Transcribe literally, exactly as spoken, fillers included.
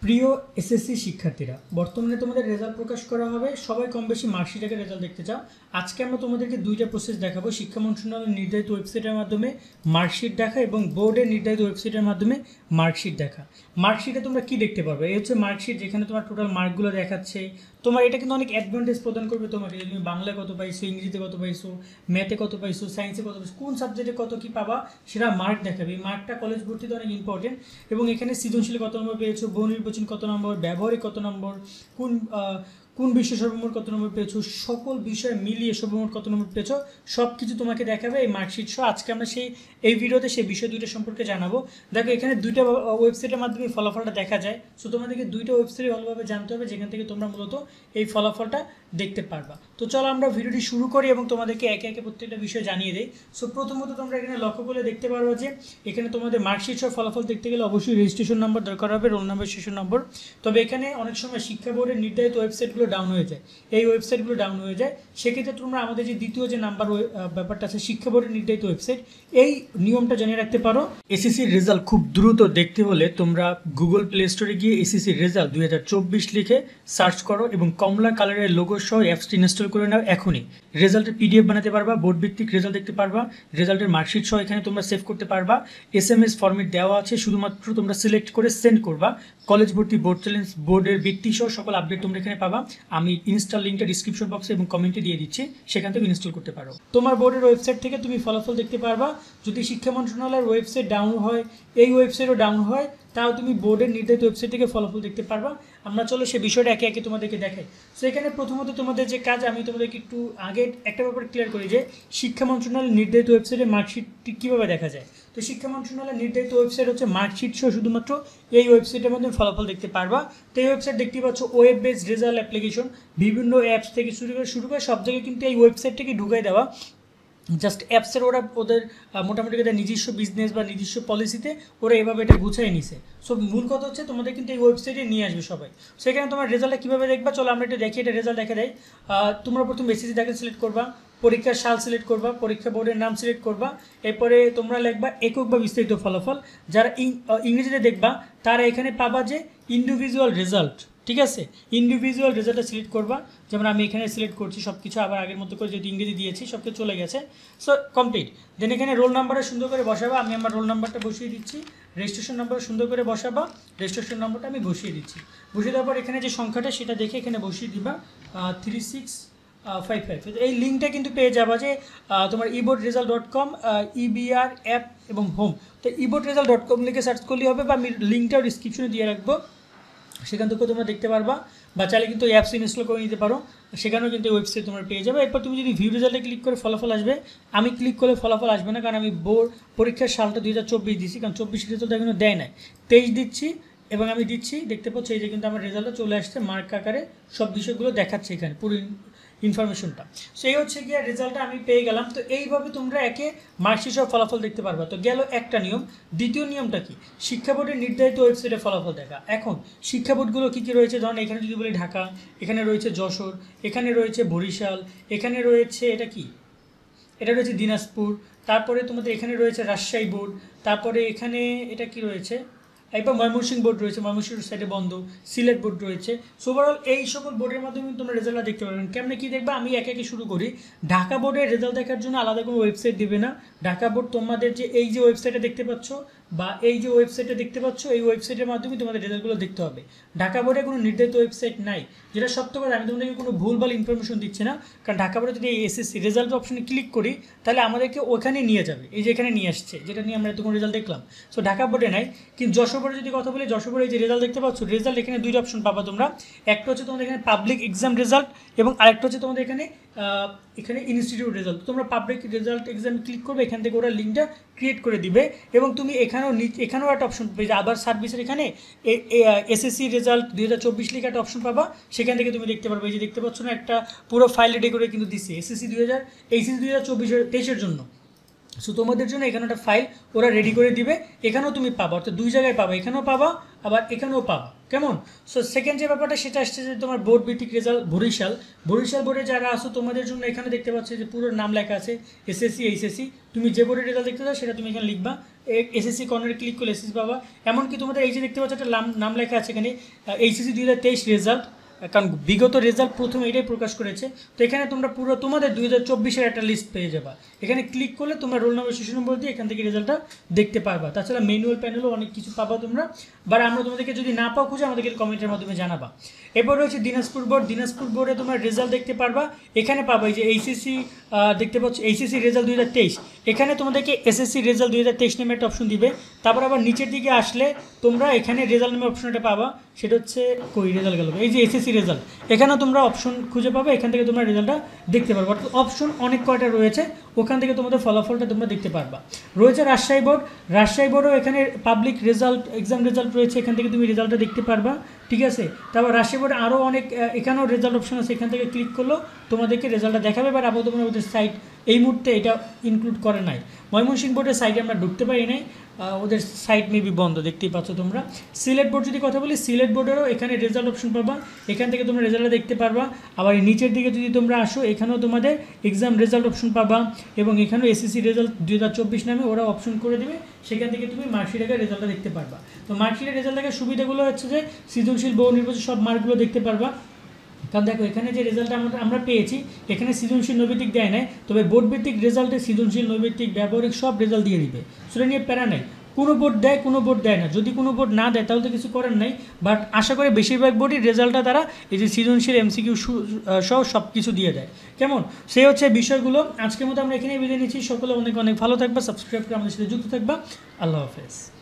প্রিয় এসএসসি শিক্ষার্থীরা, বর্তমানে তোমাদের রেজাল্ট প্রকাশ করা হবে। সবাই কম বেশি মার্কশিট আকারে রেজাল্ট দেখতে চাও। আজকে আমরা তোমাদেরকে দুইটা প্রসেস দেখাবো, শিক্ষা মন্ত্রণালয়ের নির্ধারিত ওয়েবসাইটের মাধ্যমে মার্কশিট দেখা এবং বোর্ডের নির্ধারিত ওয়েবসাইটের মাধ্যমে মার্কশিট দেখা। মার্কশিটে তোমরা কি দেখতে পারবে? এই হচ্ছে মার্কশিট, যেখানে তোমার টোটাল মার্কগুলো দেখাচ্ছে। তোমার এটা কিন্তু অনেক অ্যাডভান্টেজ প্রদান করবে তোমাকে, যে তুমি বাংলায় কত পাইছো, ইংরেজিতে কত পাইছো, ম্যাথে কত পাইছো, সায়েন্সে কত পাইছো, কোন সাবজেক্টে কত কী পাবা সেটা মার্ক দেখাবে। এই মার্কটা কলেজ ভর্তিতে অনেক ইম্পর্টেন্ট। এবং এখানে সৃজনশীল কত নম্বর পেয়েছো, বহু নির্বাচন কত নম্বর, ব্যবহারিক কত নম্বর, কোন কোন বিষয় সর্বমোট কত নম্বর পেয়েছো, সকল বিষয় মিলিয়ে সর্বমোট কত নম্বর পেয়েছো সব কিছু তোমাকে দেখাবে এই মার্কশিট সহ। আজকে আমরা সেই এই ভিডিওতে সেই বিষয় দুইটা সম্পর্কে জানাবো। দেখো, এখানে দুইটা ওয়েবসাইটের মাধ্যমে ফলাফলটা দেখা যায়। সো তোমাদেরকে দুইটা ওয়েবসাইট ভালোভাবে জানতে হবে, যেখান থেকে তোমরা মূলত এই ফলাফলটা দেখতে পারবা। তো চলো আমরা ভিডিওটি শুরু করি এবং তোমাদেরকে একে একে প্রত্যেকটা বিষয় জানিয়ে দিই। সো প্রথমত তোমরা এখানে লক্ষ্য করলে দেখতে পারবো যে এখানে তোমাদের মার্কশিট সহ ফলাফল দেখতে গেলে অবশ্যই রেজিস্ট্রেশন নম্বর দরকার হবে, রোল নম্বর, সেশন নম্বর। তবে এখানে অনেক সময় শিক্ষা বোর্ডের নির্ধারিত ওয়েবসাইটগুলো ডাউন হয়ে যায়, এই ওয়েবসাইটগুলো ডাউন হয়ে যায়। সেক্ষেত্রে তোমরা আমাদের যে দ্বিতীয় যে নাম্বার ব্যাপারটা আছে, শিক্ষা বোর্ডের নির্ধারিত ওয়েবসাইট, এই নিয়মটা জেনে রাখতে পারো। এসএসসির রেজাল্ট খুব দ্রুত দেখতে হলে তোমরা গুগল প্লে স্টোরে গিয়ে এসএসসির রেজাল্ট দুই হাজার চব্বিশ লিখে সার্চ করো এবং কমলা কালারের লোগো সহ অ্যাপসটি ইনস্টল করে নাও এখনই। রেজাল্টের পিডিএফ বানাতে পারবা, বোর্ড ভিত্তিক রেজাল্ট দেখতে পারবা, রেজাল্টের মার্কশিট সহ এখানে তোমরা সেভ করতে পারবা। এস এম এস ফর্মেট দেওয়া আছে, শুধুমাত্র তোমরা সিলেক্ট করে সেন্ড করবা। কলেজ ভর্তি, বোর্ড চ্যালেঞ্জ, বোর্ডের বৃত্তি সহ সকল আপডেট তোমরা এখানে পাবা। আমি ইনস্টল লিঙ্কটা ডিসক্রিপশন বক্সে এবং কমেন্টে দিয়ে দিচ্ছি, সেখান থেকে ইনস্টল করতে পারো। তোমার বোর্ডের ওয়েবসাইট থেকে তুমি ফলাফল দেখতে পারবা। যদি শিক্ষা মন্ত্রণালয়ের ওয়েবসাইট ডাউন হয়, এই ওয়েবসাইটও ডাউন হয়, তাও তুমি বোর্ডের নির্ধারিত ওয়েবসাইট থেকে ফলাফল দেখতে পারবা। আমরা চলো সে বিষয়টা একে একে তোমাদেরকে দেখাই। সো এখানে প্রথমত তোমাদের যে কাজ, আমি তোমাদেরকে একটু আগে একটা ব্যাপার ক্লিয়ার করি যে শিক্ষা মন্ত্রণালয়ের নির্ধারিত ওয়েবসাইটে মার্কশিটটি কীভাবে দেখা যায়। তো শিক্ষা মন্ত্রণালয়ের নির্ধারিত ওয়েবসাইট হচ্ছে মার্কশিট সহ শুধুমাত্র এই ওয়েবসাইটের মাধ্যমে ফলাফল দেখতে পারবা। তো এই ওয়েবসাইট দেখতে পাচ্ছ, ওয়েব বেসড রেজাল্ট অ্যাপ্লিকেশন, বিভিন্ন অ্যাপস থেকে শুরু করে শুরু করে সব জায়গায় কিন্তু এই ওয়েবসাইট থেকে ঢুকাই দেওয়া। জাস্ট অ্যাপসের ওরা ওদের মোটামুটি তাদের নিজস্ব বিজনেস বা নিজস্ব পলিসিতে ওরা এভাবে এটা গুছিয়ে নিছে। সো মূল কথা হচ্ছে তোমাদের কিন্তু এই ওয়েবসাইটে নিয়ে আসবে সবাই। সেখানে তোমার রেজাল্টটা কীভাবে দেখবা, চলো আমরা এটা দেখি। এটা রেজাল্ট দেখা দেয়। তোমরা প্রথম এসএসসি দেখে সিলেক্ট করবা, পরীক্ষার সাল সিলেক্ট করবা, পরীক্ষা বোর্ডের নাম সিলেক্ট করবা, এরপরে তোমরা লিখবা একক বা বিস্তারিত ফলাফল। যারা ইংরেজিতে দেখবা তারা এখানে পাবা যে ইন্ডিভিজুয়াল রেজাল্ট, ঠিক আছে। ইন্ডিভিজুয়াল রেজাল্টটা সিলেক্ট করবা, যেমন আমি এখানে সিলেক্ট করছি সব কিছু আবার আগের মতো করে, যেহেতু ইংরেজি দিয়েছি সব কিছু চলে গেছে। So complete. দেন এখানে রোল নাম্বারটা সুন্দর করে বসাবা, আমি আমার রোল নাম্বারটা বসিয়ে দিচ্ছি। রেজিস্ট্রেশন নাম্বার সুন্দর করে বসাবা, রেজিস্ট্রেশন নাম্বারটা আমি বসিয়ে দিচ্ছি। বসিয়ে দেওয়ার পর এখানে যে সংখ্যাটা সেটা দেখে এখানে বসিয়ে দিবা থ্রি সিক্স ফাইভ ফাইভ। এই লিঙ্কটা কিন্তু পেয়ে যাবা যে তোমার e board result dot com, EBR app এবং হোম। তো ইবোর্ড রেজাল্ট ডট কম লিখে সার্চ করলেই হবে, বা আমি লিঙ্কটাও ডিসক্রিপশনে দিয়ে রাখবো, সেখান থেকেও তোমরা দেখতে পারবা। বা চাইলে কিন্তু অ্যাপস ইনস্টল করে নিতে পারো, সেখানেও কিন্তু ওয়েবসাইট তোমরা পেয়ে যাবে। এরপর তুমি যদি ভিউ রেজাল্টে ক্লিক করে ফলাফল আসবে, আমি ক্লিক করলে ফলাফল আসবে না, কারণ আমি বোর্ড পরীক্ষার সালটা দুই হাজার চব্বিশ দিচ্ছি, কারণ চব্বিশ রেজাল্ট এখনো দেয় নাই, তেইশ দিচ্ছি এবং আমি দিচ্ছি। দেখতে পাচ্ছি এই যে কিন্তু আমার রেজাল্টটা চলে আসছে, মার্ক আকারে সব বিষয়গুলো দেখাচ্ছে এখানে পুরো ইনফরমেশনটা। সো এই হচ্ছে গিয়ে রেজাল্টটা আমি পেয়ে গেলাম। তো এইভাবে তোমরা একে মার্কশিট সহ ফলাফল দেখতে পারবা। তো গেল একটা নিয়ম। দ্বিতীয় নিয়মটা কি? শিক্ষা বোর্ডের নির্ধারিত ওয়েবসাইটে ফলাফল দেখা। এখন শিক্ষা বোর্ডগুলো কী কী রয়েছে, ধরুন এখানে যদি বলি ঢাকা, এখানে রয়েছে যশোর, এখানে রয়েছে বরিশাল, এখানে রয়েছে এটা কি, এটা রয়েছে দিনাজপুর, তারপরে তোমাদের এখানে রয়েছে রাজশাহী বোর্ড, তারপরে এখানে এটা কি রয়েছে, এরপর ময়মনসিংহ বোর্ড রয়েছে, ময়মনসিংহ সাইডে বন্ধ, সিলেট বোর্ড রয়েছে। সো ওভারঅল এই সকল বোর্ডের মাধ্যমে তোমরা রেজাল্টটা দেখতে পারবেন। কেমনে কী দেখবা, আমি একে একে শুরু করি। ঢাকা বোর্ডের রেজাল্ট দেখার জন্য আলাদা কোনো ওয়েবসাইট দেবে না। ঢাকা বোর্ড তোমাদের যে এই যে ওয়েবসাইটে দেখতে পাচ্ছ বা এই যে ওয়েবসাইটে দেখতে পাচ্ছ, এই ওয়েবসাইটের মাধ্যমে তোমাদের রেজাল্টগুলো দেখতে হবে। ঢাকা বোর্ডে কোনো নির্ধারিত ওয়েবসাইট নাই, যেটা সত্য কথা। আমি তোমাদেরকে কোনো ভুলভাল ইনফরমেশন দিচ্ছি না, কারণ ঢাকা বোর্ডে যদি এই এসএসসি রেজাল্ট অপশনে ক্লিক করি তাহলে আমাদেরকে ওখানে নিয়ে যাবে, এই যে এখানে নিয়ে আসছে, যেটা নিয়ে আমরা এতক্ষণ রেজাল্ট দেখলাম। সো ঢাকা বোর্ডে নাই। কিন্তু যশোর বোর্ডে যদি কথা বলি, যশোর বোর্ডে যে রেজাল্ট দেখতে পাচ্ছ, রেজাল্ট এখানে দুইটা অপশন পাবা তোমরা। একটা হচ্ছে তোমাদের এখানে পাবলিক এক্সাম রেজাল্ট এবং আরেকটা হচ্ছে তোমাদের এখানে এখানে ইনস্টিটিউট রেজাল্ট। তোমরা পাবলিক রেজাল্ট এক্সাম ক্লিক করবে, এখান থেকে ওরা লিঙ্কটা ক্রিয়েট করে দিবে এবং তুমি এখানেও এখানেও একটা অপশন পেয়ে যে আদার সার্ভিসের এখানে এসএসসি রেজাল্ট দুই হাজার চব্বিশ লিখে একটা অপশন পাবা, সেখান থেকে তুমি দেখতে পারবে। এই যে দেখতে পাচ্ছ না, একটা পুরো ফাইল রেডি করে কিন্তু দিচ্ছে এসএসসি দুই হাজার এইচএসসি দুই হাজার চব্বিশ তেইশের জন্য। সো তোমাদের জন্য এখানে একটা ফাইল ওরা রেডি করে দিবে, এখানেও তুমি পাবা, অর্থাৎ দুই জায়গায় পাবা, এখানেও পাবা আবার এখানেও পাবা, কেমন? সো সেকেন্ড যে ব্যাপারটা সেটা আসছে যে তোমার বোর্ড ভিত্তিক রেজাল্ট বরিশাল বরিশাল বোর্ডে যারা আসো তোমাদের জন্য এখানে দেখতে পাচ্ছ যে পুরো নাম লেখা আছে এসএসসি এইচএসসি। তুমি যে বোর্ডের রেজাল্ট দেখতে চাও সেটা তুমি এখানে লিখবা, এসএসসি কর্নারে ক্লিক করলে এসএসসি পাবা। এমনকি তোমাদের এই যে দেখতে পাচ্ছ একটা নাম নাম লেখা আছে এখানে এইচএসসি দুই হাজার তেইশ রেজাল্ট, কারণ বিগত রেজাল্ট প্রথমে এটাই প্রকাশ করেছে। তো এখানে তোমরা পুরো তোমাদের দুই হাজার চব্বিশের একটা লিস্ট পেয়ে যাবা। এখানে ক্লিক করলে তোমরা রোল নম্বর শিশু নম্বর দিয়ে এখান থেকে রেজাল্টটা দেখতে পারবা। তাছাড়া ম্যানুয়াল প্যানেলও অনেক কিছু পাবা তোমরা, বা আমরা তোমাদেরকে যদি না পাও খুঁজে আমাদেরকে কমেন্টের মাধ্যমে জানাবা। এরপর রয়েছে দিনাজপুর বোর্ড, দিনাজপুর বোর্ডে তোমার রেজাল্ট দেখতে পারবা। এখানে পাবা এই যে এইচএসসি দেখতে পাচ্ছ এইচএসসি রেজাল্ট দুই হাজার তেইশ, এখানে তোমাদেরকে এসএসসি রেজাল্ট দুই হাজার তেইশ নামে একটা অপশন দিবে। তারপর আবার নিচের দিকে আসলে তোমরা এখানে রেজাল্ট নামে অপশনটা পাবা, সেটা হচ্ছে কই রেজাল্ট গেল, এই যে এসএসসি রেজাল্ট, এখানেও তোমরা অপশন খুঁজে পাবে, এখান থেকে তোমরা রেজাল্টটা দেখতে পারবে। অর্থাৎ অপশন অনেক কয়টা রয়েছে, ওখান থেকে তোমাদের ফলাফলটা তোমরা দেখতে পারবা। রয়েছে রাজশাহী বোর্ড, রাজশাহী বোর্ডও এখানে পাবলিক রেজাল্ট এক্সাম রেজাল্ট রয়েছে, এখান থেকে তুমি রেজাল্টটা দেখতে পারবা, ঠিক আছে। তারপর রাজশাহী বোর্ডে আরও অনেক এখানেও রেজাল্ট অপশন আছে, এখান থেকে ক্লিক করলেও তোমাদেরকে রেজাল্টটা দেখাবে। বাট আপাতত তোমরা ওদের সাইট এই মুহূর্তে এটা ইনক্লুড করে নাই। ময়মনসিংহ বোর্ডের সাইটে আমরা ঢুকতে পারি নাই, ওদের সাইট মেবি বন্ধ, দেখতেই পাচ্ছ তোমরা। সিলেট বোর্ড যদি কথা বলি, সিলেট বোর্ডেরও এখানে রেজাল্ট অপশন পাবা, এখান থেকে তোমরা রেজাল্টটা দেখতে পারবা। আবার এই নিচের দিকে যদি তোমরা আসো, এখানেও তোমাদের এক্সাম রেজাল্ট অপশন পাবা, এবং এখানেও এসএসসি রেজাল্ট দুই হাজার চব্বিশ নামে ওরা অপশন করে দেবে, সেখান থেকে তুমি মার্কশিট আকারে রেজাল্টটা দেখতে পারবা। তো মার্কশিটের রেজাল্ট আকারে সুবিধাগুলো হচ্ছে যে সৃজনশীল বহু নির্বাচন সব মার্কগুলো দেখতে পারবা। কারণ দেখো এখানে যে রেজাল্টটা আমরা আমরা পেয়েছি, এখানে সৃজনশীল নৈবেদিক দেয় নাই, তবে বোর্ড ভিত্তিক রেজাল্টে সৃজনশীল নৈবেদিক ব্যবহারিক সব রেজাল্ট দিয়ে দিবে, সেটা নিয়ে প্যারা নেই। কোনো বোর্ড দেয়, কোনো বোর্ড দেয় না, যদি কোনো বোর্ড না দেয় তাহলে তো কিছু করার নাই। বাট আশা করি বেশিরভাগ বোর্ডই রেজাল্টটা তারা এই যে সৃজনশীল এমসিকিউ সহ সব কিছু দিয়ে দেয়, কেমন? সেই হচ্ছে বিষয়গুলো। আজকের মতো আমরা এখানেই বিদায় নিচ্ছি। সকলে অনেক অনেক ভালো থাকবা, সাবস্ক্রাইব করে আমাদের সাথে যুক্ত থাকবা। আল্লাহ হাফেজ।